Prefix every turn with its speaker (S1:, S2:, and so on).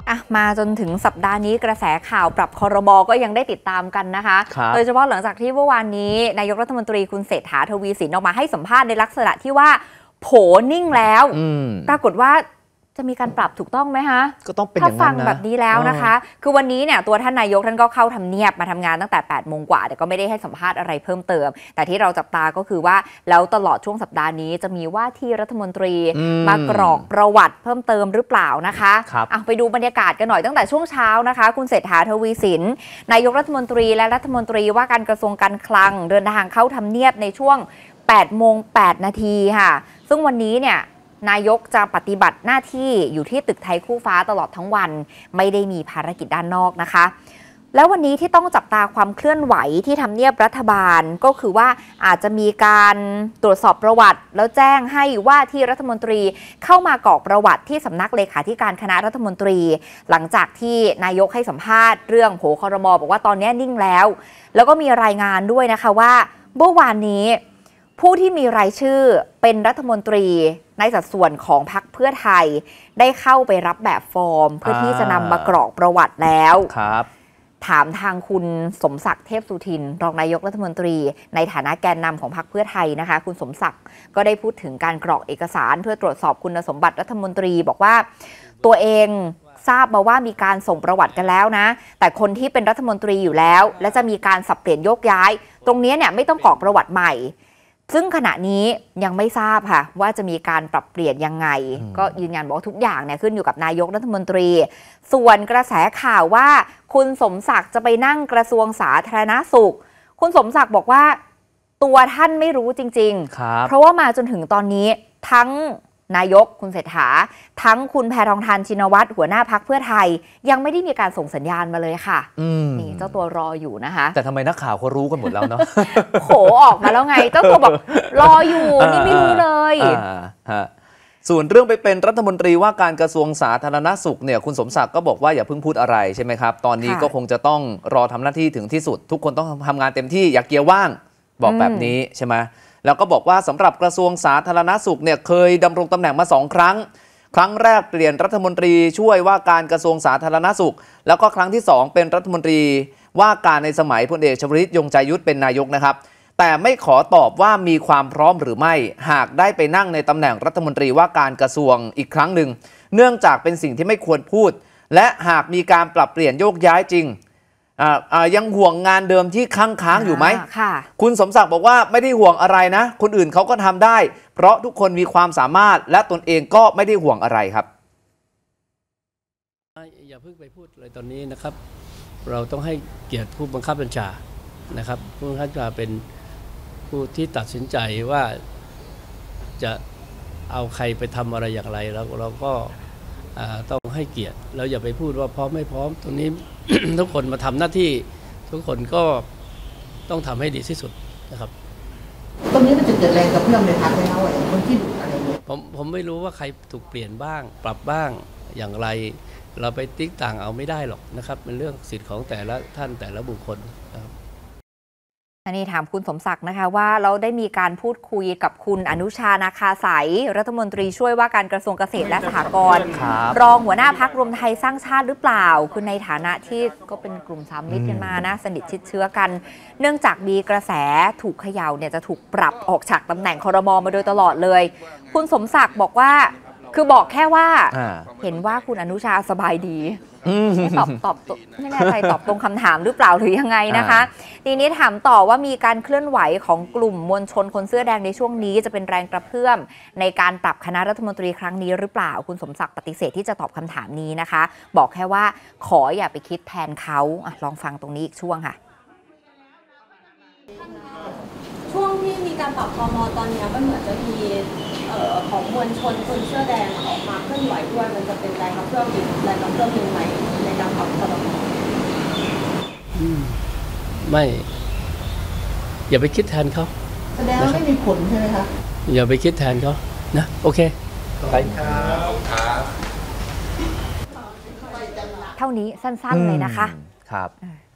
S1: มาจนถึงสัปดาห์นี้กระแสข่าวปรับครม.ก็ยังได้ติดตามกันนะคะโดยเฉพาะหลังจากที่เมื่อวานนี้นายกรัฐมนตรีคุณเศรษฐาทวีสินออกมาให้สัมภาษณ์ในลักษณะที่ว่าโผนิ่งแล้วปรากฏว่าจะมีการปรับถูกต้องไหมคะ
S2: ก็ต้องเป็นอย่างนั้นนะ
S1: ถ้าฟังแบบนี้แล้วนะคะคือวันนี้เนี่ยตัวท่านนายกท่านก็เข้าทำเนียบมาทำงานตั้งแต่8 โมงกว่าแต่ก็ไม่ได้ให้สัมภาษณ์อะไรเพิ่มเติมแต่ที่เราจับตาก็คือว่าแล้วตลอดช่วงสัปดาห์นี้จะมีว่าที่รัฐมนตรีมากรอกประวัติเพิ่มเติมหรือเปล่านะคะไปดูบรรยากาศกันหน่อยตั้งแต่ช่วงเช้านะคะคุณเศรษฐาทวีสินนายกรัฐมนตรีและรัฐมนตรีว่าการกระทรวงการคลังเดินทางเข้าทำเนียบในช่วง8 โมง 8 นาทีค่ะซึ่งวันนี้เนี่ยนายกจะปฏิบัติหน้าที่อยู่ที่ตึกไทยคู่ฟ้าตลอดทั้งวันไม่ได้มีภารกิจด้านนอกนะคะแล้ววันนี้ที่ต้องจับตาความเคลื่อนไหวที่ทำเนียบรัฐบาลก็คือว่าอาจจะมีการตรวจสอบประวัติแล้วแจ้งให้ว่าที่รัฐมนตรีเข้ามากรอกประวัติที่สำนักเลขาธิการคณะรัฐมนตรีหลังจากที่นายกให้สัมภาษณ์เรื่องโผครม.บอกว่าตอนนี้นิ่งแล้วก็มีรายงานด้วยนะคะว่าเมื่อวานนี้ผู้ที่มีรายชื่อเป็นรัฐมนตรีในสัดส่วนของพรรคเพื่อไทยได้เข้าไปรับแบบฟอร์มเพื่อที่จะนำมากรอกประวัติแล้วถามทางคุณสมศักดิ์เทพสุทินรองนายกรัฐมนตรีในฐานะแกนนำของพรรคเพื่อไทยนะคะคุณสมศักดิ์ก็ได้พูดถึงการกรอกเอกสารเพื่อตรวจสอบคุณสมบัติรัฐมนตรีบอกว่าตัวเองทราบมาว่ามีการส่งประวัติกันแล้วนะแต่คนที่เป็นรัฐมนตรีอยู่แล้วและจะมีการสับเปลี่ยนโยกย้ายตรงนี้เนี่ยไม่ต้องกรอกประวัติใหม่ซึ่งขณะนี้ยังไม่ทราบค่ะว่าจะมีการปรับเปลี่ยนยังไงก็ยืนยันบอกทุกอย่างเนี่ยขึ้นอยู่กับนายกรัฐมนตรีส่วนกระแสข่าวว่าคุณสมศักดิ์จะไปนั่งกระทรวงสาธารณสุขคุณสมศักดิ์บอกว่าตัวท่านไม่รู้จริงๆเพราะว่ามาจนถึงตอนนี้ทั้งนายกคุณเศรษฐาทั้งคุณแพทองธารชินวัตรหัวหน้าพรรคเพื่อไทยยังไม่ได้มีการส่งสัญญาณมาเลยค่ะนี่เจ้าตัวรออยู่นะคะ
S2: แต่ทำไมนักข่าวเขารู้กันหมดแล้วเนาะ
S1: โผออกมาแล้วไงเจ้าตัวบอกรออยู่นี่ไม่รู้เลย
S2: ส่วนเรื่องไปเป็นรัฐมนตรีว่าการกระทรวงสาธารณสุขเนี่ยคุณสมศักดิ์ก็บอกว่าอย่าเพิ่งพูดอะไรใช่ไหมครับตอนนี้ก็คงจะต้องรอทำหน้าที่ถึงที่สุดทุกคนต้องทำงานเต็มที่อย่าเกียร์ว่างบอกแบบนี้ใช่ไหมแล้วก็บอกว่าสำหรับกระทรวงสาธารณสุขเนี่ยเคยดำรงตำแหน่งมา2 ครั้งครั้งแรกเปลี่ยนรัฐมนตรีช่วยว่าการกระทรวงสาธารณสุขแล้วก็ครั้งที่2เป็นรัฐมนตรีว่าการในสมัยพลเอกชวลิตยงใจยุทธเป็นนายกนะครับแต่ไม่ขอตอบว่ามีความพร้อมหรือไม่หากได้ไปนั่งในตำแหน่งรัฐมนตรีว่าการกระทรวงอีกครั้งหนึ่งเนื่องจากเป็นสิ่งที่ไม่ควรพูดและหากมีการปรับเปลี่ยนโยกย้ายจริงยังห่วงงานเดิมที่ค้างอยู่ไหมคุณสมศักดิ์บอกว่าไม่ได้ห่วงอะไรนะคนอื่นเขาก็ทำได้เพราะทุกคนมีความสามารถและตนเองก็ไม่ได้ห่วงอะไรครับ
S3: อย่าเพิ่งไปพูดเลยตอนนี้นะครับเราต้องให้เกียรติผู้บังคับบัญชานะครับผู้บังคับบัญชาเป็นผู้ที่ตัดสินใจว่าจะเอาใครไปทำอะไรอย่างไรแล้วเราก็ต้องให้เกียรติแล้วอย่าไปพูดว่าพร้อมไม่พร้อมตรงนี้ ทุกคนมาทำหน้าที่ทุกคนก็ต้องทำให้ดีที่สุดนะครับ
S4: ตรงนี้มันจะเกิดแรงกระเพื่อมในพรรคไหมครับคนที่อะไรเงี้ย
S3: ผมไม่รู้ว่าใครถูกเปลี่ยนบ้างปรับบ้างอย่างไรเราไปติ๊กต่างเอาไม่ได้หรอกนะครับเป็นเรื่องสิทธิ์ของแต่ละท่านแต่ละบุคคลนะครับ
S1: อันนี้ถามคุณสมศักดิ์นะคะว่าเราได้มีการพูดคุยกับคุณอนุชานาคาสายรัฐมนตรีช่วยว่าการกระทรวงเกษตรและสหกรณ์รองหัวหน้าพรรครวมไทยสร้างชาติหรือเปล่าคือในฐานะที่ก็เป็นกลุ่มสามมิตรกันมานะสนิทชิดเชื้อกันเนื่องจากมีกระแสถูกเขย่าเนี่ยจะถูกปรับออกจากตำแหน่งครม.มาโดยตลอดเลยคุณสมศักดิ์บอกว่าคือบอกแค่ว่าเห็นว่าคุณอนุชาสบายดีตอบไม่แน่ใจตอบตรงคำถามหรือเปล่าหรือยังไงนะคะทีนี้ถามต่อว่ามีการเคลื่อนไหวของกลุ่มมวลชนคนเสื้อแดงในช่วงนี้จะเป็นแรงกระเพื่อมในการปรับคณะรัฐมนตรีครั้งนี้หรือเปล่าคุณสมศักดิ์ปฏิเสธที่จะตอบคำถามนี้นะคะบอกแค่ว่าขออย่าไปคิดแทนเขาลองฟังตรงนี้อีกช่วงค่ะ
S5: ช่วงที่มีการปรับคม.ตอนนี้ก็เหมือนจะมีของมวลชนคนเสื้อแดงออกมาเคลื่อนไหวด้วยมันจะเป็นแรงกระเพื่อมยังไงในการปรับคม.
S3: ไม่อย่าไปคิดแทนเขา
S4: แสดงว่าไม่มีผลใช่ไหมคะ
S3: อย่าไปคิดแทนเขานะโอเคไป
S1: เท่านี้สั้นๆเลยนะคะ
S2: ครับ